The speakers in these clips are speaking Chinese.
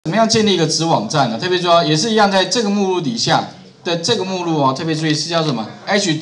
怎么样建立一个子网站呢？特别注意，也是一样，在这个目录底下的这个目录哦，特别注意是叫什么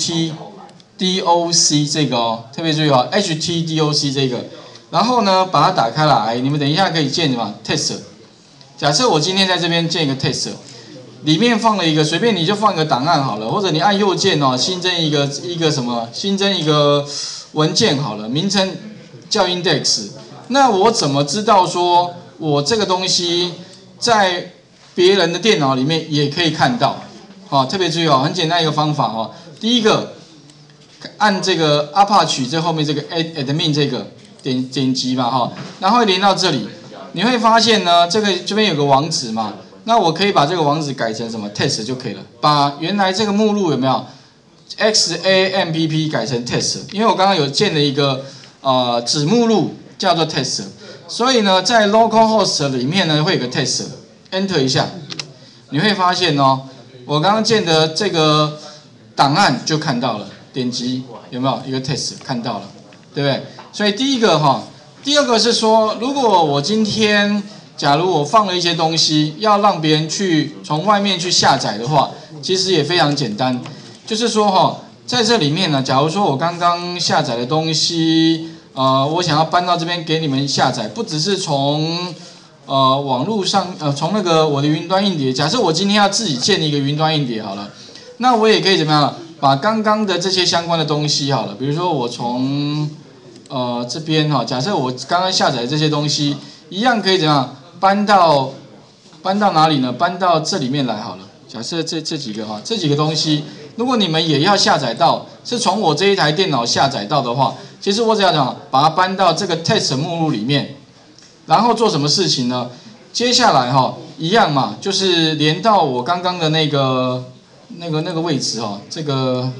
HTDOC 这个哦，特别注意哦 HTDOC 这个，然后呢把它打开来，你们等一下可以建什么 test。假设我今天在这边建一个 test， 里面放了一个随便你就放一个档案好了，或者你按右键哦，新增一个什么，新增一个文件好了，名称叫 index。那我怎么知道说我这个东西在别人的电脑里面也可以看到？好，特别注意哦，很简单一个方法哦。第一个，按这个 Apache 这后面这个 admin 这个点击嘛哈，然后连到这里，你会发现呢，这边有个网址嘛，那我可以把这个网址改成什么 test 就可以了，把原来这个目录有没有 XAMPP 改成 test， 因为我刚刚有建了一个子目录叫做 test， 所以呢，在 localhost 里面呢会有个 test，enter 一下，你会发现哦，我刚刚建的这个档案就看到了，点击有没有一个 test 看到了，对不对？所以第一个哈，第二个是说，如果我今天假如我放了一些东西，要让别人去从外面去下载的话，其实也非常简单，就是说哈，在这里面呢，假如说我刚刚下载的东西，我想要搬到这边给你们下载，不只是从网络上从那个我的云端硬碟，假设我今天要自己建一个云端硬碟好了，那我也可以怎么样，把刚刚的这些相关的东西好了，比如说我从这边哈，假设我刚刚下载的这些东西，一样可以怎样搬到哪里呢？搬到这里面来好了。假设这几个哈，这几个东西，如果你们也要下载到，是从我这一台电脑下载到的话，其实我只要讲把它搬到这个 test 目录里面，然后做什么事情呢？接下来哈，一样嘛，就是连到我刚刚的那个位置哈，这个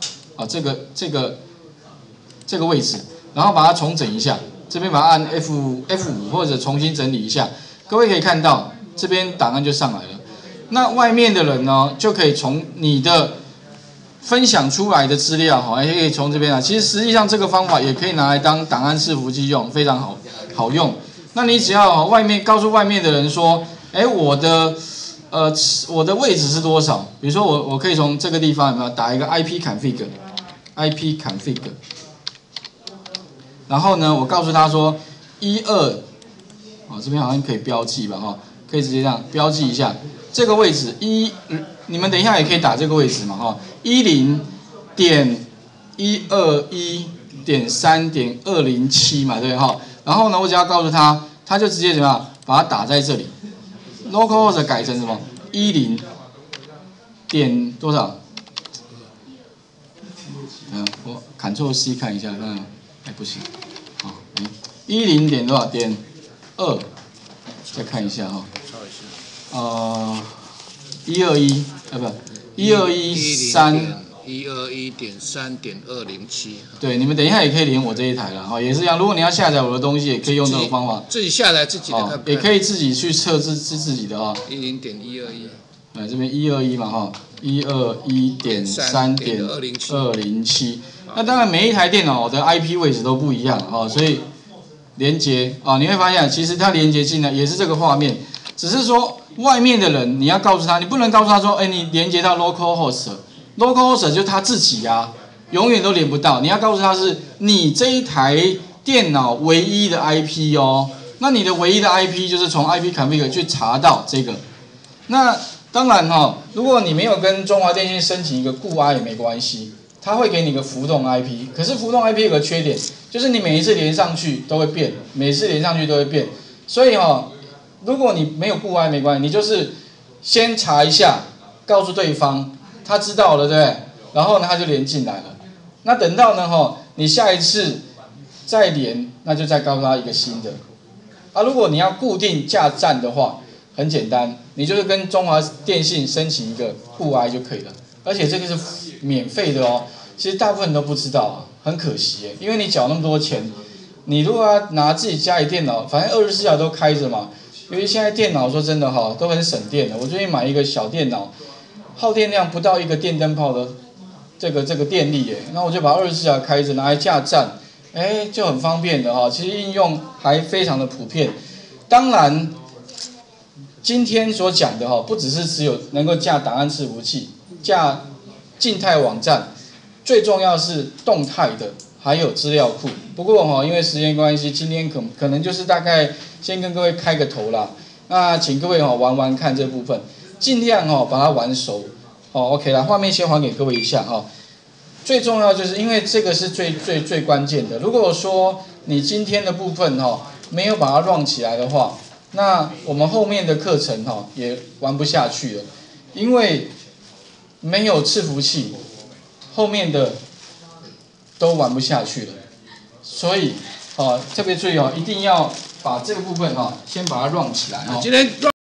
位置，然后把它重整一下，这边把它按 F5或者重新整理一下，各位可以看到这边档案就上来了。那外面的人呢，就可以从你的分享出来的资料哈，也可以从这边啊。其实实际上这个方法也可以拿来当档案伺服器用，非常好用。那你只要告诉外面的人说，我的位置是多少？比如说我可以从这个地方有没有打一个 IP config， 然后呢，我告诉他说12，这边好像可以标记吧哈，可以直接这样标记一下这个位置你们等一下也可以打这个位置嘛哈，10.121.3.207嘛，对哈。然后呢，我只要告诉他，他就直接怎么样把它打在这里 ，localhost 改成什么10点多少？我 Ctrl+C 看一下，不行，10点多少点2，再看一下哈，121不121.3.207。对，你们等一下也可以连我这一台了哈，也是一样。如果你要下载我的东西，也可以用这种方法。 自己下载自己的， 也可以自己去测试自己的啊。 10.121。 这边121嘛哈，121.3.207。那当然每一台电脑的 IP 位置都不一样啊，所以连接你会发现其实它连接进来也是这个画面，只是说外面的人你要告诉他，你不能告诉他说，你连接到 localhost 就是他自己啊，永远都连不到。你要告诉他是你这一台电脑唯一的 IP 哦，那你的唯一的 IP 就是从 IP config 去查到这个。那当然如果你没有跟中华电信申请一个固 I 也没关系。它会给你个浮动 IP， 可是浮动 IP 有个缺点，就是你每一次连上去都会变，所以如果你没有固 I 没关系，你就是先查一下，告诉对方，他知道了，对不对？然后呢，他就连进来了。那等到呢你下一次再连，那就再告诉他一个新的。如果你要固定架站的话，很简单，你就是跟中华电信申请一个固 I 就可以了。而且这个是免费的哦，其实大部分人都不知道很可惜耶，因为你缴那么多钱，你如果要拿自己家里电脑，反正24小时都开着嘛。由于现在电脑说真的都很省电的，我最近买一个小电脑，耗电量不到一个电灯泡的这个电力耶，那我就把24小时开着拿来架站，就很方便的其实应用还非常的普遍。当然今天所讲的不只有能够架档案伺服器、架静态网站，最重要是动态的，还有资料库。不过因为时间关系，今天可能就是大概先跟各位开个头啦。那请各位玩玩看这部分，尽量把它玩熟。OK 啦，画面先还给各位一下最重要就是因为这个是最关键的。如果说你今天的部分没有把它 run 起来的话，那我们后面的课程也玩不下去了，因为没有伺服器，后面的都玩不下去了。所以特别注意一定要把这个部分先把它 run 起来今天 run